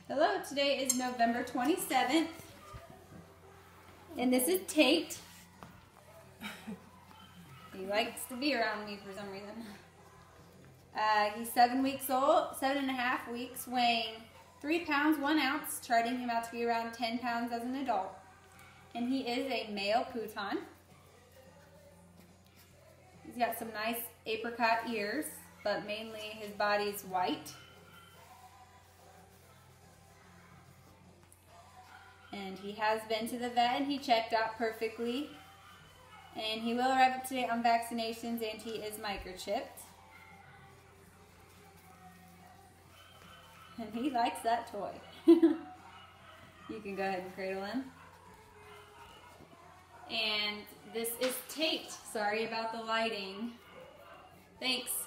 Hello, today is November 27th, and this is Tate. He likes to be around me for some reason. He's 7 weeks old, 7.5 weeks, weighing 3 pounds, 1 ounce, charting him out to be around 10 pounds as an adult. And he is a male Poodle. He's got some nice apricot ears, but mainly his body's white. And he has been to the vet and he checked out perfectly. And he will arrive up to date on vaccinations and he is microchipped. And he likes that toy. You can go ahead and cradle him. And this is Tate. Sorry about the lighting. Thanks.